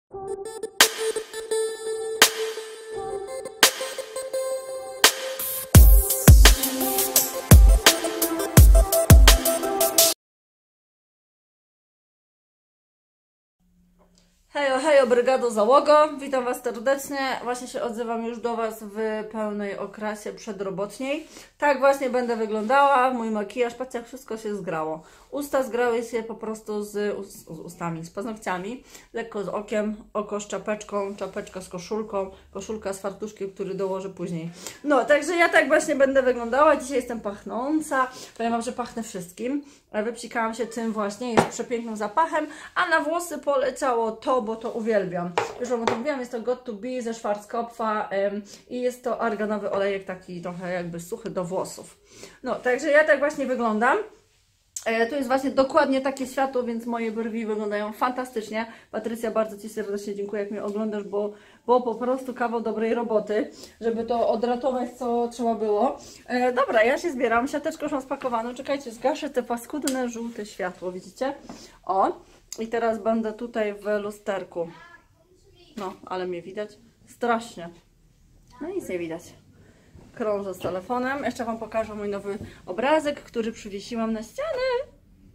Hejo, hejo, brygado, załogo, witam Was serdecznie. Właśnie się odzywam już do Was w pełnej okrasie przedrobotniej. Tak właśnie będę wyglądała, mój makijaż, patrzcie jak wszystko się zgrało. Usta zgrały się po prostu z ustami, z paznokciami, lekko z okiem, oko z czapeczką, czapeczka z koszulką, koszulka z fartuszkiem, który dołożę później. No, także ja tak właśnie będę wyglądała. Dzisiaj jestem pachnąca, powiem Wam, że pachnę wszystkim. Wypsikałam się tym właśnie, jest przepięknym zapachem, a na włosy poleciało to, bo to uwielbiam. Już Wam o tym wiem, jest to Got to Be ze Schwarzkopfa i jest to arganowy olejek, taki trochę jakby suchy do włosów. No, także ja tak właśnie wyglądam. Tu jest właśnie dokładnie takie światło, więc moje brwi wyglądają fantastycznie. Patrycja, bardzo Ci serdecznie dziękuję, jak mnie oglądasz, bo po prostu kawał dobrej roboty, żeby to odratować, co trzeba było. Dobra, ja się zbieram, siateczkę już mam spakowaną. Czekajcie, zgaszę te paskudne, żółte światło, widzicie? O, i teraz będę tutaj w lusterku. No, ale mnie widać strasznie. No nic nie widać. Krążę z telefonem. Jeszcze Wam pokażę mój nowy obrazek, który przywiesiłam na ścianę.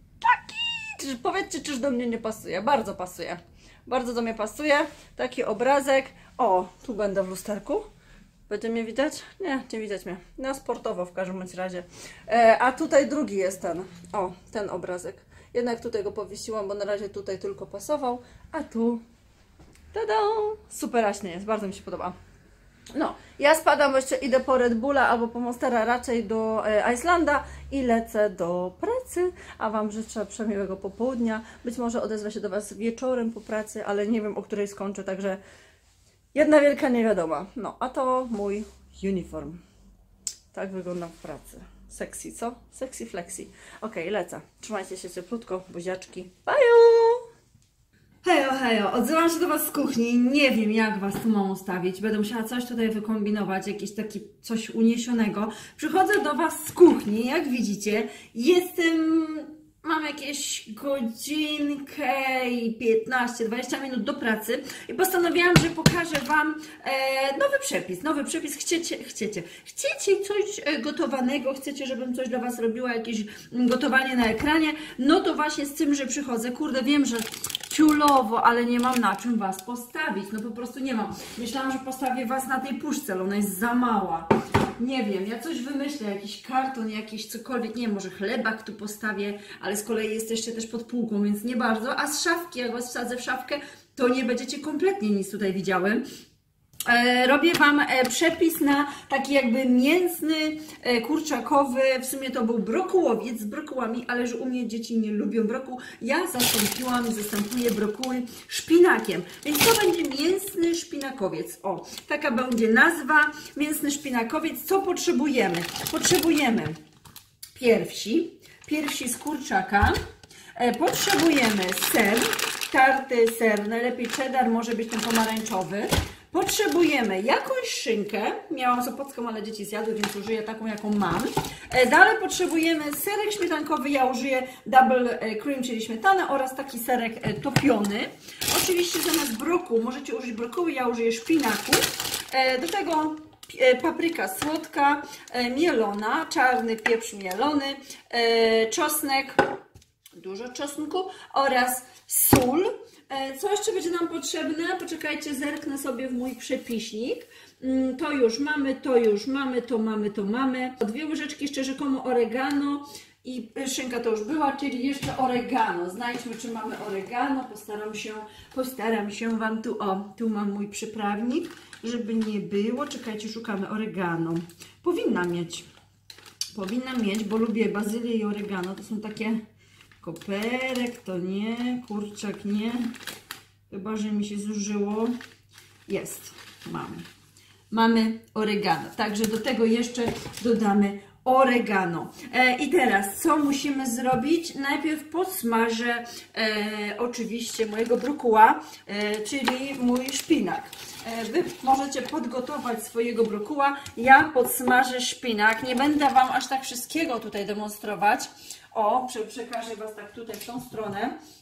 Taki! Powiedzcie, czyż do mnie nie pasuje? Bardzo pasuje. Bardzo do mnie pasuje. Taki obrazek. O, tu będę w lusterku. Będzie mnie widać? Nie, nie widać mnie. No, sportowo w każdym razie. A tutaj drugi jest ten. O, ten obrazek. Jednak tutaj go powiesiłam, bo na razie tutaj tylko pasował. A tu... Tada! Superaśnie jest. Bardzo mi się podoba. No, ja spadam, jeszcze idę po Red Bulla albo po Monstera, raczej do Islanda i lecę do pracy, a Wam życzę przemiłego popołudnia. Być może odezwę się do Was wieczorem po pracy, ale nie wiem, o której skończę, także jedna wielka niewiadoma. No, a to mój uniform. Tak wyglądam w pracy. Sexy, co? Sexy flexi. Okej, lecę. Trzymajcie się cieplutko, buziaczki. Bye! Hejo, hejo, odzywam się do Was z kuchni, nie wiem jak Was tu mam ustawić, będę musiała coś tutaj wykombinować, jakieś takie coś uniesionego. Przychodzę do Was z kuchni, jak widzicie, mam jakieś godzinkę i 15-20 minut do pracy i postanowiłam, że pokażę Wam nowy przepis, chcecie coś gotowanego, chcecie, żebym coś dla Was robiła, jakieś gotowanie na ekranie, no to właśnie z tym, że przychodzę, kurde, wiem, że ciulowo, ale nie mam na czym Was postawić, no po prostu nie mam. Myślałam, że postawię Was na tej puszce, ale ona jest za mała. Nie wiem, ja coś wymyślę, jakiś karton, jakiś cokolwiek, nie wiem, może chlebak tu postawię, ale z kolei jest jeszcze też pod półką, więc nie bardzo. A z szafki, jak Was wsadzę w szafkę, to nie będziecie kompletnie nic tutaj widziały. Robię Wam przepis na taki jakby mięsny, kurczakowy, w sumie to był brokułowiec z brokułami, ale że u mnie dzieci nie lubią brokuł, ja zastępuję brokuły szpinakiem, więc to będzie mięsny szpinakowiec, o, taka będzie nazwa, mięsny szpinakowiec. Co potrzebujemy? Potrzebujemy piersi z kurczaka, potrzebujemy ser, tarty ser, najlepiej cheddar, może być ten pomarańczowy. Potrzebujemy jakąś szynkę, miałam sopocką, ale dzieci zjadły, więc użyję taką, jaką mam. Dalej potrzebujemy serek śmietankowy, ja użyję double cream, czyli śmietanę, oraz taki serek topiony. Oczywiście zamiast brokułu możecie użyć brokułu, ja użyję szpinaku. Do tego papryka słodka, mielona, czarny pieprz mielony, czosnek, dużo czosnku oraz sól. Co jeszcze będzie nam potrzebne? Poczekajcie, zerknę sobie w mój przepiśnik. To już mamy, to mamy. 2 łyżeczki jeszcze rzekomo oregano i szynka to już była, czyli jeszcze oregano. Znajdźmy, czy mamy oregano. Postaram się Wam tu mam mój przyprawnik, żeby nie było. Czekajcie, szukamy oregano. Powinna mieć, bo lubię bazylię i oregano. To są takie... Koperek to nie, kurczak nie, chyba że mi się zużyło. Jest, mamy oregano, także do tego jeszcze dodamy oregano. I teraz co musimy zrobić? Najpierw podsmażę oczywiście mojego brokuła, czyli mój szpinak. Wy możecie podgotować swojego brokuła, ja podsmażę szpinak. Nie będę Wam aż tak wszystkiego tutaj demonstrować. O, przekażę Was tak tutaj w tą stronę.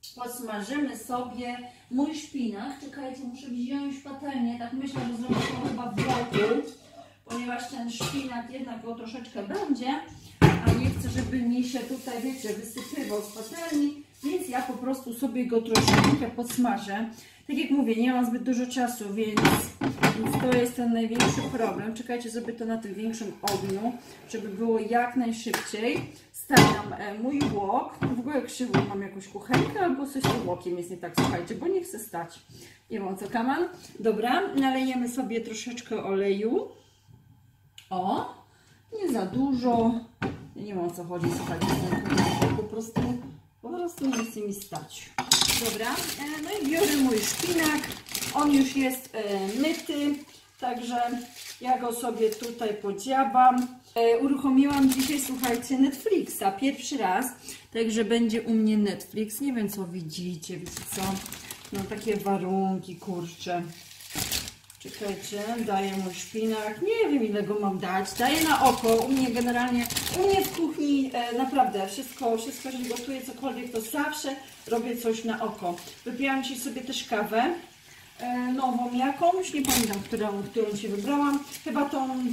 Podsmażymy sobie mój szpinak. Czekajcie, muszę wziąć patelnię. Tak myślę, że zrobię to chyba w bloku, ponieważ ten szpinak jednak go troszeczkę będzie, a nie chcę, żeby mi się tutaj, wiecie, wysypywał z patelni, więc ja po prostu sobie go troszeczkę podsmażę. Tak jak mówię, nie mam zbyt dużo czasu, więc to jest ten największy problem. Czekajcie, zrobię to na tym większym ogniu, żeby było jak najszybciej. Stawiam mój włok. W ogóle krzywą mam jakąś kuchenkę albo coś z tym włokiem jest nie tak, słuchajcie, bo nie chcę stać. Nie wiem co, kaman. Dobra, nalejemy sobie troszeczkę oleju. O, nie za dużo. Ja nie wiem o co chodzi, słuchajcie, po prostu nie chce mi stać. Dobra, no i biorę mój szpinak. On już jest myty, także ja go sobie tutaj podziabam. Uruchomiłam dzisiaj, słuchajcie, Netflixa pierwszy raz, także będzie u mnie Netflix. Nie wiem co widzicie, wiecie co? No takie warunki, kurczę. Czekajcie, daję mój szpinak. Nie wiem ile go mam dać. Daję na oko. U mnie generalnie, u mnie w kuchni naprawdę wszystko, jeżeli gotuję cokolwiek, to zawsze robię coś na oko. Wypiłam dzisiaj sobie też kawę. Nową jakąś, nie pamiętam, którą się wybrałam. Chyba tą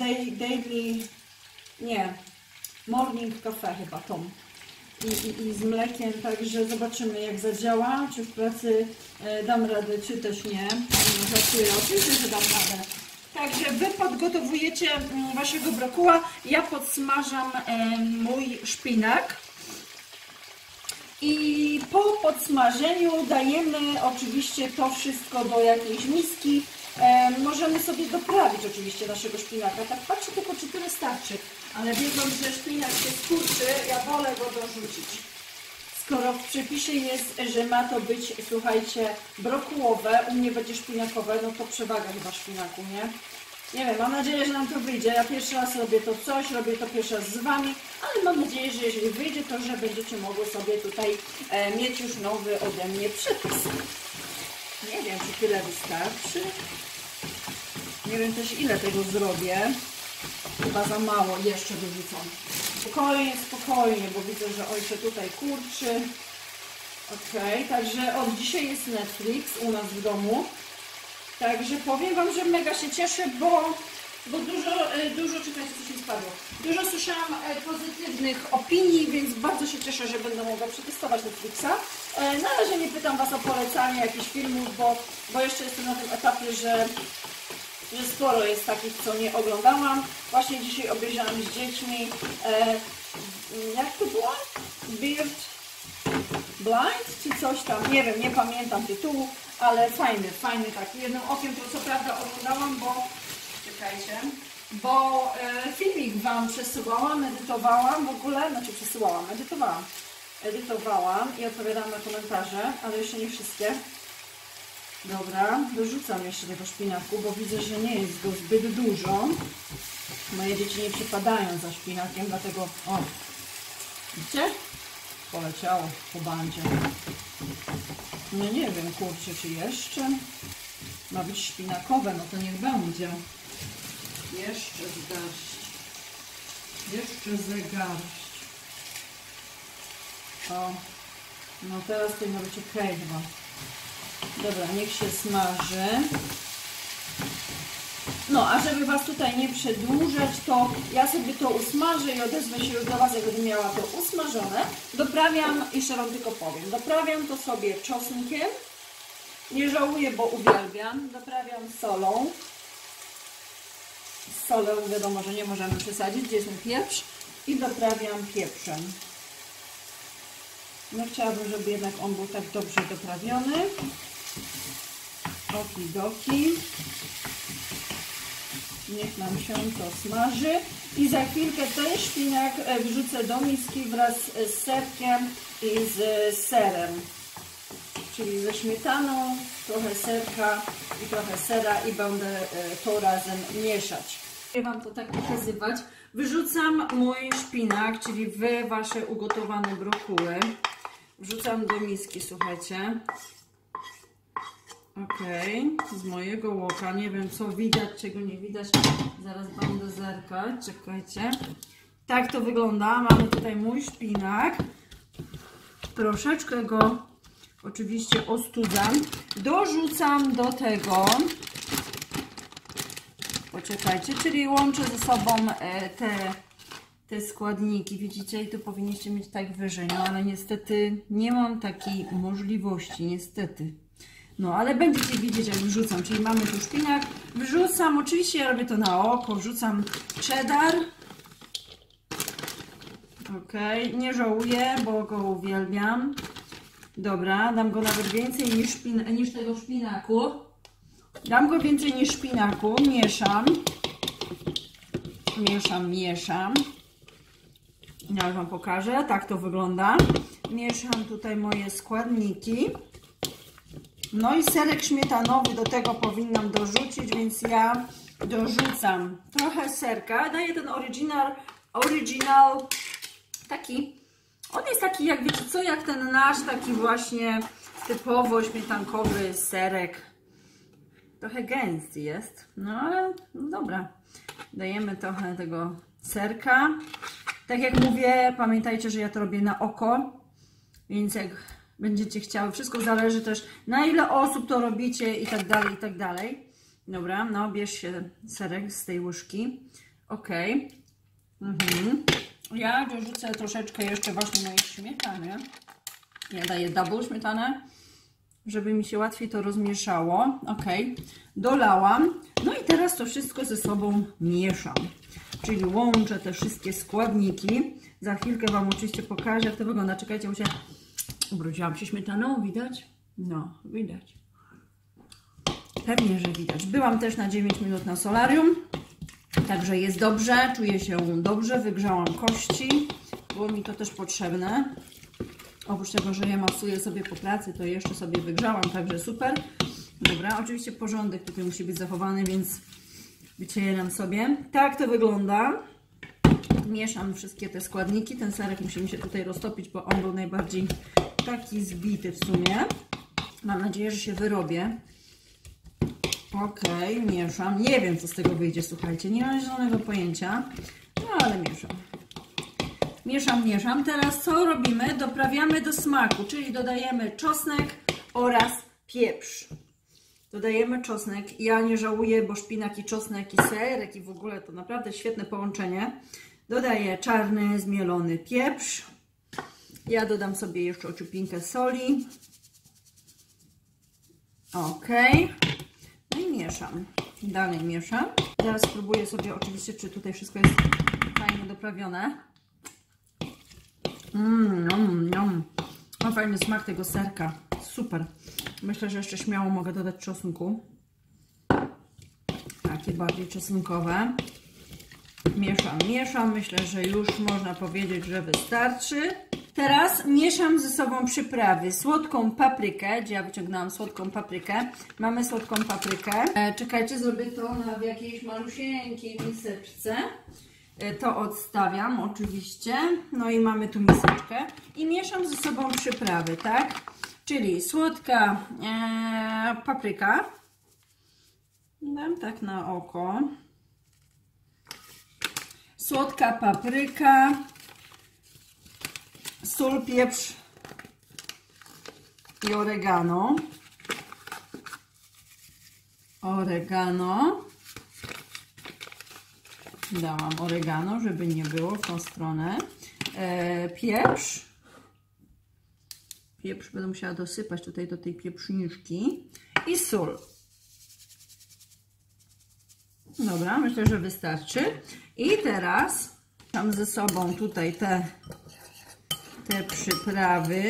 Morning Cafe chyba tą. I z mlekiem, także zobaczymy jak zadziała, czy w pracy dam radę, czy też nie. Żartuję, oczywiście, że dam radę. Także Wy podgotowujecie Waszego brokuła, ja podsmażam mój szpinak. I po podsmażeniu dajemy oczywiście to wszystko do jakiejś miski. Możemy sobie doprawić oczywiście naszego szpinaka. Tak patrzę tylko, czy tyle starczy. Ale wiedząc, że szpinak się skurczy, ja wolę go dorzucić. Skoro w przepisie jest, że ma to być, słuchajcie, brokułowe, u mnie będzie szpinakowe, no to przewaga chyba szpinaku, nie? Nie wiem, mam nadzieję, że nam to wyjdzie. Ja pierwszy raz robię to coś, robię to pierwszy raz z Wami, ale mam nadzieję, że jeżeli wyjdzie, to że będziecie mogły sobie tutaj mieć już nowy ode mnie przepis. Nie wiem, czy tyle wystarczy. Nie wiem też ile tego zrobię. Chyba za mało, jeszcze dorzucam. Spokojnie, spokojnie, bo widzę, że oj się tutaj kurczy. Ok, także od dzisiaj jest Netflix u nas w domu. Także powiem Wam, że mega się cieszę, bo dużo, czekajcie, co się spadło. Dużo słyszałam pozytywnych opinii, więc bardzo się cieszę, że będę mogła przetestować Netflixa. Na razie nie pytam Was o polecanie jakichś filmów, bo jeszcze jestem na tym etapie, że sporo jest takich, co nie oglądałam. Właśnie dzisiaj obejrzałam z dziećmi, jak to było? Beard Blind, czy coś tam, nie wiem, nie pamiętam tytułu, ale fajny taki. Jednym okiem to co prawda oglądałam, czekajcie, bo filmik Wam przesyłałam, edytowałam w ogóle, znaczy przesyłałam, edytowałam i odpowiadałam na komentarze, ale jeszcze nie wszystkie. Dobra, dorzucam jeszcze tego szpinaku, bo widzę, że nie jest go zbyt dużo. Moje dzieci nie przypadają za szpinakiem, dlatego... O! Widzicie? Poleciało po bandzie. No nie wiem, kurczę, czy jeszcze? Ma być szpinakowe, no to niech będzie. Jeszcze z garść. Jeszcze ze garść. O! No teraz to ma być ok chyba. Dobra, niech się smaży. No, a żeby Was tutaj nie przedłużać, to ja sobie to usmażę i odezwę się już do Was, jak będę miała to usmażone. Doprawiam, jeszcze Wam tylko powiem, doprawiam to sobie czosnkiem. Nie żałuję, bo uwielbiam. Doprawiam solą. Z solą wiadomo, że nie możemy przesadzić, gdzie jest mój pieprz. I doprawiam pieprzem. No chciałabym, żeby jednak on był tak dobrze doprawiony. Okidoki. Niech nam się to smaży. I za chwilkę ten szpinak wrzucę do miski wraz z serkiem i z serem. Czyli ze śmietaną, trochę serka i trochę sera i będę to razem mieszać. Chcę Wam to tak pokazywać. Wyrzucam mój szpinak, czyli Wasze ugotowane brokuły. Wrzucam do miski, słuchajcie. Ok, z mojego łoka, nie wiem co widać, czego nie widać, zaraz będę zerkać, czekajcie. Tak to wygląda, mamy tutaj mój szpinak, troszeczkę go oczywiście ostudzam. Dorzucam do tego, poczekajcie, czyli łączę ze sobą te składniki, widzicie, i tu powinniście mieć tak wyżej, no ale niestety nie mam takiej możliwości, niestety. No, ale będziecie widzieć, jak wrzucam, czyli mamy tu szpinak, wrzucam, oczywiście ja robię to na oko, wrzucam cheddar. Ok, nie żałuję, bo go uwielbiam. Dobra, dam go nawet więcej niż tego szpinaku. Dam go więcej niż szpinaku, mieszam. Mieszam. Ja już Wam pokażę, tak to wygląda. Mieszam tutaj moje składniki. No i serek śmietanowy do tego powinnam dorzucić, więc ja dorzucam trochę serka. Daję ten original taki, on jest taki, jak wiecie co, jak ten nasz taki właśnie typowo śmietankowy serek. Trochę gęsty jest, no ale no dobra. Dajemy trochę tego serka. Tak jak mówię, pamiętajcie, że ja to robię na oko, więc jak będziecie chciały, wszystko zależy też na ile osób to robicie i tak dalej, i tak dalej. Dobra, no bierz się serek z tej łyżki. Ok. Ja dorzucę troszeczkę jeszcze właśnie mojej śmietany. Ja daję double śmietanę, żeby mi się łatwiej to rozmieszało. Ok, dolałam. No i teraz to wszystko ze sobą mieszam. Czyli łączę te wszystkie składniki. Za chwilkę Wam oczywiście pokażę, jak to wygląda. Czekajcie, bo się ubrudziłam się śmietaną, widać? No, widać. Pewnie, że widać. Byłam też na 9 minut na solarium, także jest dobrze, czuję się dobrze, wygrzałam kości, było mi to też potrzebne. Oprócz tego, że je masuję sobie po pracy, to jeszcze sobie wygrzałam, także super. Dobra, oczywiście porządek tutaj musi być zachowany, więc wycieram sobie. Tak to wygląda. Mieszam wszystkie te składniki. Ten serek musi mi się tutaj roztopić, bo on był najbardziej taki zbity w sumie. Mam nadzieję, że się wyrobię. Ok, mieszam. Nie wiem, co z tego wyjdzie, słuchajcie. Nie mam zielonego pojęcia. No, ale mieszam. Mieszam. Teraz co robimy? Doprawiamy do smaku, czyli dodajemy czosnek oraz pieprz. Dodajemy czosnek. Ja nie żałuję, bo szpinak i czosnek i serek i w ogóle to naprawdę świetne połączenie. Dodaję czarny, zmielony pieprz. Ja dodam sobie jeszcze ociupinkę soli. Ok. No i mieszam. Dalej mieszam. Teraz spróbuję sobie oczywiście, czy tutaj wszystko jest fajnie doprawione. Ma fajny smak tego serka. Super. Myślę, że jeszcze śmiało mogę dodać czosnku. Takie bardziej czosnkowe. Mieszam. Myślę, że już można powiedzieć, że wystarczy. Teraz mieszam ze sobą przyprawy. Słodką paprykę, gdzie ja wyciągnęłam słodką paprykę. Mamy słodką paprykę. Czekajcie, zrobię to w jakiejś malusieńkiej miseczce. To odstawiam oczywiście. No i mamy tu miseczkę. I mieszam ze sobą przyprawy, tak? Czyli słodka papryka. Dam tak na oko. Słodka papryka. Sól, pieprz i oregano. Dałam oregano, żeby nie było w tą stronę. Pieprz. Pieprz będę musiała dosypać tutaj do tej pieprzniczki. I sól. Dobra, myślę, że wystarczy. I teraz mam ze sobą tutaj te przyprawy.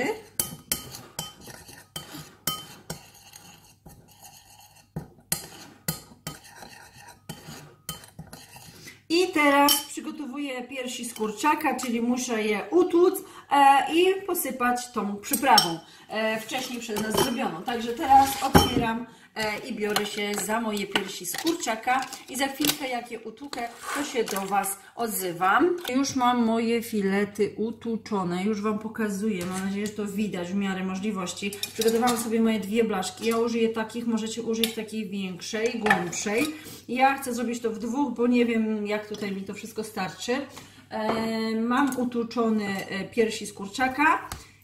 I teraz przygotowuję piersi z kurczaka, czyli muszę je utłuc i posypać tą przyprawą wcześniej przez nas zrobioną. Także teraz otwieram i biorę się za moje piersi z kurczaka i za chwilkę, jak je utłukę, to się do Was odzywam. Już mam moje filety utłuczone, już Wam pokazuję, mam nadzieję, że to widać w miarę możliwości. Przygotowałam sobie moje 2 blaszki, ja użyję takich, możecie użyć takiej większej, głębszej. Ja chcę zrobić to w 2, bo nie wiem, jak tutaj mi to wszystko starczy. Mam utłuczony piersi z kurczaka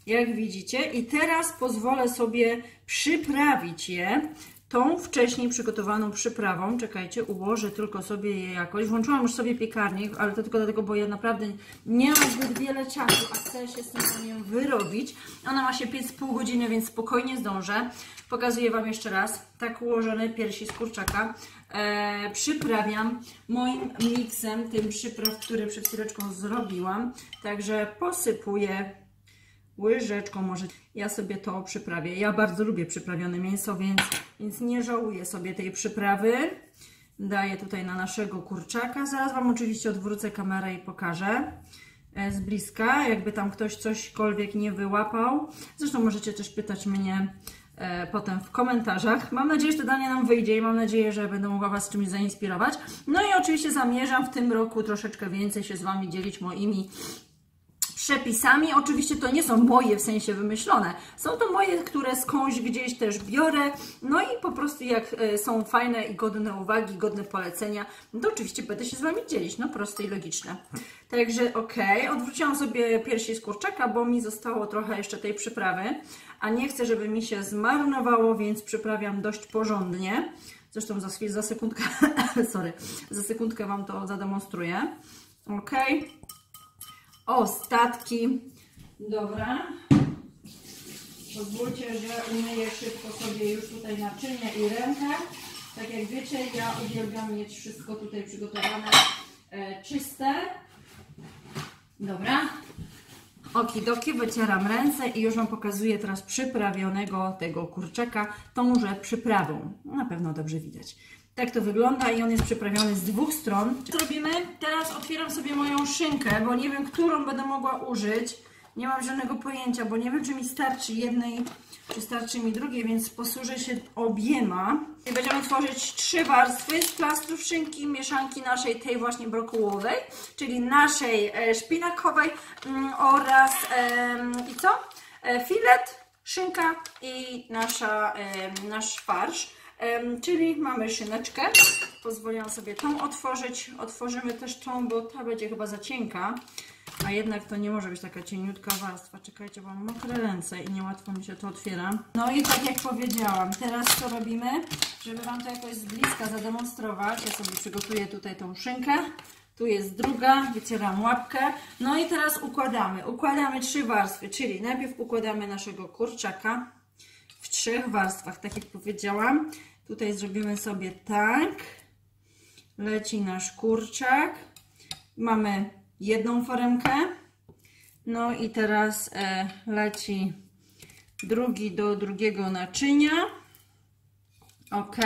jak widzicie. I teraz pozwolę sobie przyprawić je tą wcześniej przygotowaną przyprawą. Czekajcie, ułożę tylko sobie je jakoś. Włączyłam już sobie piekarnik, ale to tylko dlatego, bo ja naprawdę nie mam zbyt wiele czasu, a chcę się z tym zamian wyrobić. Ona ma się piec pół godziny, więc spokojnie zdążę. Pokazuję Wam jeszcze raz. Tak ułożone piersi z kurczaka przyprawiam moim miksem, tym przypraw, który przed chwileczką zrobiłam. Także posypuję łyżeczką, może ja sobie to przyprawię. Ja bardzo lubię przyprawione mięso, więc nie żałuję sobie tej przyprawy. Daję tutaj na naszego kurczaka. Zaraz Wam oczywiście odwrócę kamerę i pokażę z bliska, jakby tam ktoś cośkolwiek nie wyłapał. Zresztą możecie też pytać mnie potem w komentarzach. Mam nadzieję, że to danie nam wyjdzie i mam nadzieję, że będę mogła Was czymś zainspirować. No i oczywiście zamierzam w tym roku troszeczkę więcej się z Wami dzielić moimi przepisami. Oczywiście to nie są moje w sensie wymyślone. Są to moje, które skądś gdzieś też biorę. No i po prostu jak są fajne i godne uwagi, godne polecenia, no to oczywiście będę się z Wami dzielić. No proste i logiczne. Także odwróciłam sobie piersi z kurczaka, bo mi zostało trochę jeszcze tej przyprawy, a nie chcę, żeby mi się zmarnowało, więc przyprawiam dość porządnie. Zresztą za sekundkę, za sekundkę Wam to zademonstruję. Ostatki. Dobra. Pozwólcie, że umyję szybko sobie już tutaj naczynie i rękę. Tak jak wiecie, ja uwielbiam mieć wszystko tutaj przygotowane czyste. Dobra. Okidoki, wycieram ręce i już Wam pokazuję teraz przyprawionego tego kurczaka tąże przyprawą. Na pewno dobrze widać. Tak to wygląda i on jest przyprawiony z dwóch stron. Co robimy? Teraz otwieram sobie moją szynkę, bo nie wiem, którą będę mogła użyć. Nie mam żadnego pojęcia, bo nie wiem, czy mi starczy jednej, czy starczy mi drugiej, więc posłużę się obiema. I będziemy tworzyć 3 warstwy z plastrów szynki, mieszanki naszej tej właśnie brokułowej, czyli naszej szpinakowej oraz i co? Filet, szynka i nasz farsz. Czyli mamy szyneczkę, pozwolę sobie tą otworzyć, otworzymy też tą, bo ta będzie chyba za cienka, a jednak to nie może być taka cieniutka warstwa. Czekajcie, bo mam mokre ręce i niełatwo mi się to otwiera. No i tak jak powiedziałam, teraz co robimy, żeby Wam to jakoś z bliska zademonstrować. Ja sobie przygotuję tutaj tą szynkę, tu jest druga, wycieram łapkę. No i teraz układamy 3 warstwy, czyli najpierw układamy naszego kurczaka w 3 warstwach, tak jak powiedziałam. Tutaj zrobimy sobie tak. Leci nasz kurczak. Mamy jedną foremkę. No i teraz leci drugi do drugiego naczynia. Ok.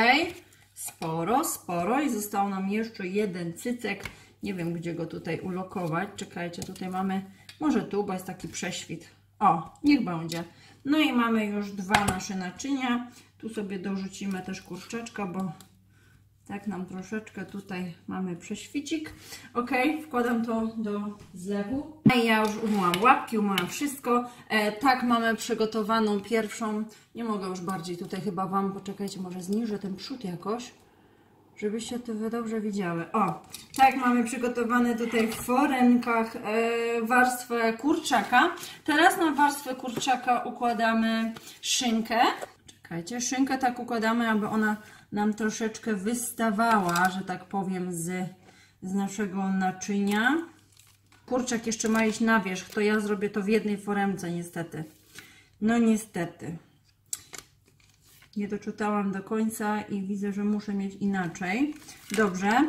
Sporo. I został nam jeszcze jeden cycek. Nie wiem, gdzie go tutaj ulokować. Czekajcie, tutaj mamy, może tu, bo jest taki prześwit. O, niech będzie. No i mamy już 2 nasze naczynia. Tu sobie dorzucimy też kurczaczka, bo tak nam troszeczkę tutaj mamy prześwicik. Ok, wkładam to do zlewu. I ja już umyłam łapki, umyłam wszystko. Tak mamy przygotowaną pierwszą. Nie mogę już bardziej tutaj chyba Wam, poczekajcie, może zniżę ten przód jakoś, żebyście to dobrze widziały. O, tak mamy przygotowane tutaj w forenkach warstwę kurczaka. Teraz na warstwę kurczaka układamy szynkę. Czekajcie, szynkę tak układamy, aby ona nam troszeczkę wystawała, że tak powiem, z naszego naczynia. Kurczak jeszcze ma iść na wierzch, to ja zrobię to w jednej foremce niestety. No niestety. Nie doczytałam do końca i widzę, że muszę mieć inaczej. Dobrze,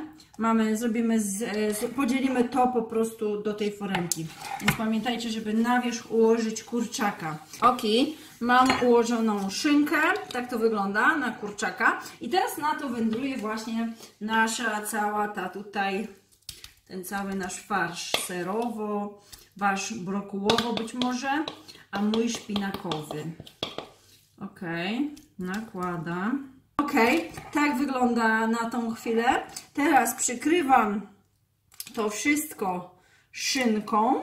podzielimy to po prostu do tej foremki. Więc pamiętajcie, żeby na wierzch ułożyć kurczaka. Ok, mam ułożoną szynkę, tak to wygląda na kurczaka. I teraz na to wędruje właśnie nasza cała ten cały nasz farsz serowo, wasz brokułowo być może, a mój szpinakowy. Ok, nakładam. Ok, tak wygląda na tą chwilę. Teraz przykrywam to wszystko szynką.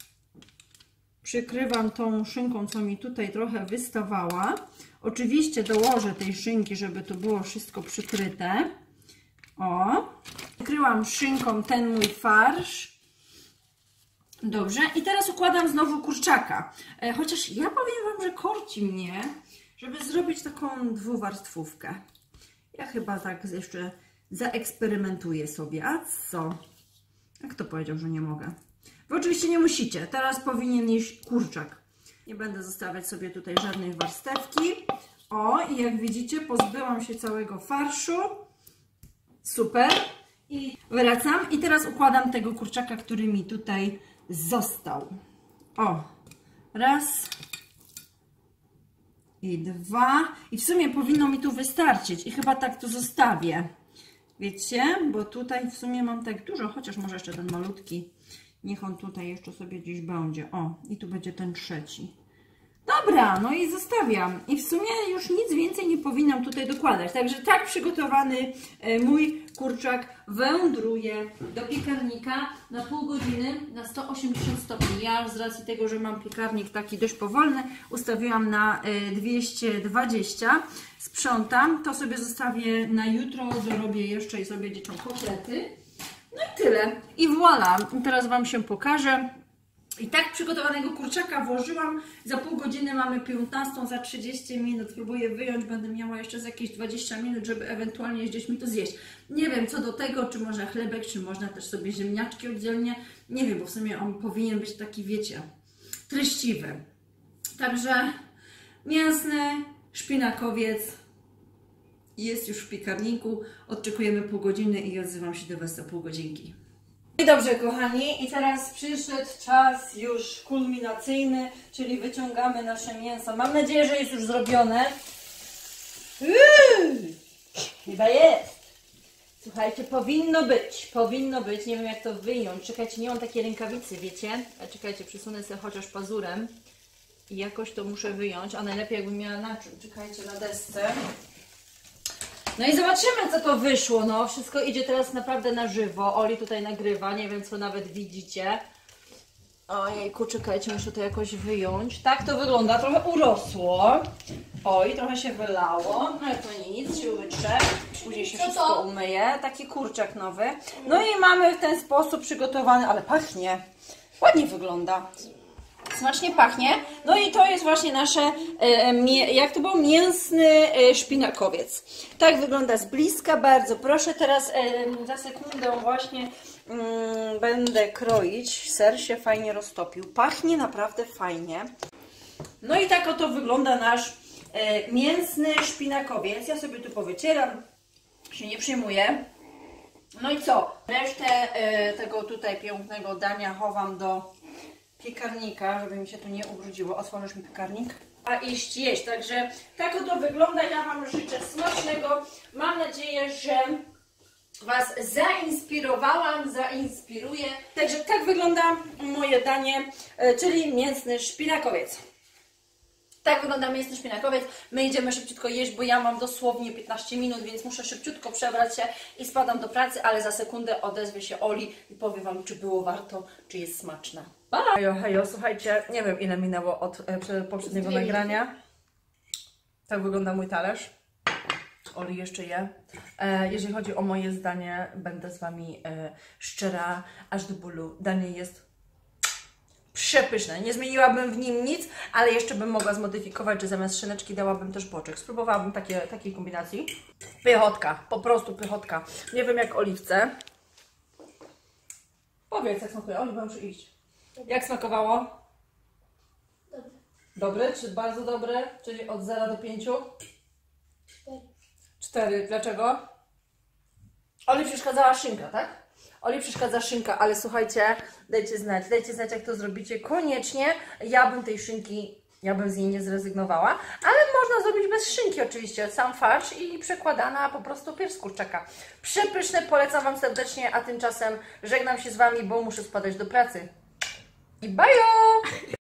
Przykrywam tą szynką, co mi tutaj trochę wystawała. Oczywiście dołożę tej szynki, żeby to było wszystko przykryte. O, przykryłam szynką ten mój farsz. Dobrze, i teraz układam znowu kurczaka. Chociaż ja powiem Wam, że korci mnie, żeby zrobić taką dwuwarstwówkę. Ja chyba tak jeszcze zaeksperymentuję sobie. A co? Jak to powiedział, że nie mogę? Wy oczywiście nie musicie. Teraz powinien iść kurczak. Nie będę zostawiać sobie tutaj żadnej warstewki. O, i jak widzicie, pozbyłam się całego farszu. Super. I wracam. I teraz układam tego kurczaka, który mi tutaj został. O, raz i dwa. I w sumie powinno mi tu wystarczyć. I chyba tak to zostawię. Wiecie? Bo tutaj w sumie mam tak dużo, chociaż może jeszcze ten malutki. Niech on tutaj jeszcze sobie gdzieś będzie. O, i tu będzie ten trzeci. Dobra, no i zostawiam. I w sumie już nic więcej nie powinnam tutaj dokładać. Także tak przygotowany mój kurczak wędruje do piekarnika na pół godziny na 180 stopni. Ja z racji tego, że mam piekarnik taki dość powolny, ustawiłam na 220. Sprzątam. To sobie zostawię na jutro. Dorobię jeszcze i sobie dzieciom kotlety. No i tyle. I voilà. Teraz Wam się pokażę. I tak przygotowanego kurczaka włożyłam. Za pół godziny mamy 15, za 30 minut. Spróbuję wyjąć, będę miała jeszcze za jakieś 20 minut, żeby ewentualnie z dziećmi to zjeść. Nie wiem co do tego, czy można chlebek, czy można też sobie ziemniaczki oddzielnie. Nie wiem, bo w sumie on powinien być taki, wiecie, treściwy. Także mięsny szpinakowiec jest już w piekarniku. Odczekujemy pół godziny i odzywam się do Was za pół godzinki. I dobrze, kochani, i teraz przyszedł czas już kulminacyjny, czyli wyciągamy nasze mięso. Mam nadzieję, że jest już zrobione. Chyba jest. Słuchajcie, powinno być, nie wiem jak to wyjąć. Czekajcie, nie mam takiej rękawicy, wiecie? Czekajcie, przysunę sobie chociaż pazurem i jakoś to muszę wyjąć, a najlepiej jakbym miała na czym. Czekajcie, na desce. No i zobaczymy, co to wyszło. No, wszystko idzie teraz naprawdę na żywo. Oli tutaj nagrywa, nie wiem, co nawet widzicie. Ojejku, czekajcie, muszę to jakoś wyjąć. Tak to wygląda, trochę urosło. Oj, trochę się wylało, no ale to nic, się wytrze. Później się wszystko umyje. Taki kurczak nowy. No i mamy w ten sposób przygotowany, ale pachnie. Ładnie wygląda. Smacznie pachnie. No i to jest właśnie nasze, jak to było, mięsny szpinakowiec. Tak wygląda z bliska, bardzo proszę. Teraz za sekundę właśnie będę kroić. Ser się fajnie roztopił. Pachnie naprawdę fajnie. No i tak oto wygląda nasz mięsny szpinakowiec. Ja sobie tu powycieram, się nie przejmuję. No i co? Resztę tego tutaj pięknego dania chowam do piekarnika, żeby mi się tu nie ubrudziło. Otworzysz mi piekarnik? A iść jeść. Także tak oto wygląda. Ja Wam życzę smacznego. Mam nadzieję, że Was zainspirowałam, zainspiruję. Także tak wygląda moje danie, czyli mięsny szpinakowiec. Tak wygląda mięsny szpinakowiec. My idziemy szybciutko jeść, bo ja mam dosłownie 15 minut, więc muszę szybciutko przebrać się i spadam do pracy, ale za sekundę odezwie się Oli i powie Wam, czy było warto, czy jest smaczna. Hejo, hejo, słuchajcie, nie wiem ile minęło od poprzedniego nagrania. Tak wygląda mój talerz. Oli jeszcze je. Jeżeli chodzi o moje zdanie, będę z Wami szczera aż do bólu. Danie jest przepyszne. Nie zmieniłabym w nim nic, ale jeszcze bym mogła zmodyfikować, że zamiast szyneczki dałabym też boczek. Spróbowałabym takiej kombinacji. Pychotka, po prostu pychotka. Nie wiem jak oliwce. Powiedz jak smakuje. Oli, muszę iść. Jak smakowało? Dobre. Dobre? Czy bardzo dobre? Czyli od 0 do 5? 4. Dlaczego? Oli przeszkadzała szynka, tak? Oli przeszkadza szynka, ale słuchajcie, dajcie znać jak to zrobicie. Koniecznie, ja bym tej szynki, ja bym z niej nie zrezygnowała, ale można zrobić bez szynki oczywiście, sam farsz i przekładana po prostu pierś z kurczaka. Przepyszne, polecam Wam serdecznie, a tymczasem żegnam się z Wami, bo muszę spadać do pracy. I bajo!